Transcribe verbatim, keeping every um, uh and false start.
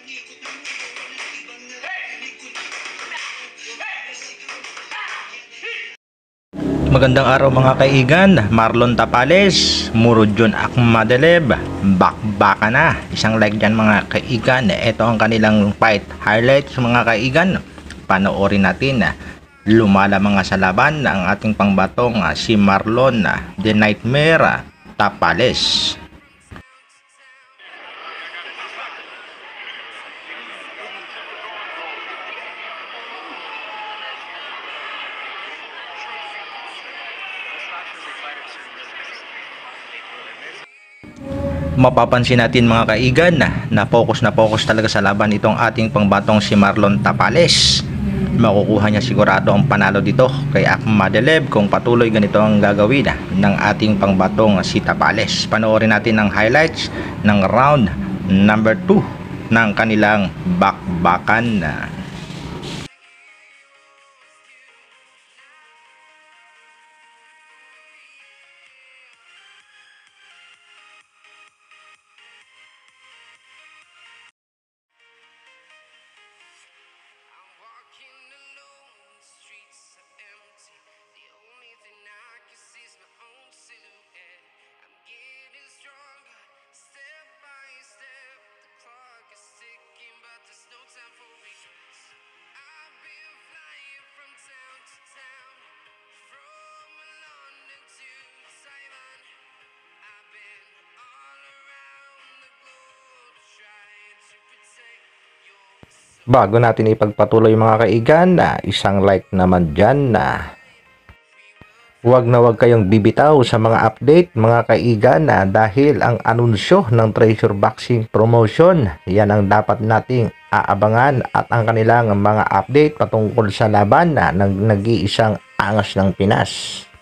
Magandang araw mga kaigan, Marlon Tapales, Murodjon Akhmadaliev, bakbaka na. Isang like dyan mga kaigan. Ito ang kanilang fight highlights mga kaigan. Panoorin natin. Lumalamang nga sa laban ang ating pangbatong si Marlon The Nightmare Tapales. Mapapansin natin mga kaigan na focus na focus talaga sa laban itong ating pangbatong si Marlon Tapales. Makukuha niya sigurado ang panalo dito kay Akhmadaliev kung patuloy ganito ang gagawin ng ating pangbatong si Tapales. Panoorin natin ang highlights ng round number two ng kanilang bakbakan. Bago natin ipagpatuloy mga kaigan, na isang like naman dyan na huwag na huwag kayong bibitaw sa mga update mga kaigan na dahil ang anunsyo ng Treasure Boxing Promotion, yan ang dapat nating aabangan at ang kanilang mga update patungkol sa laban na ng nag-iisang angas ng Pinas.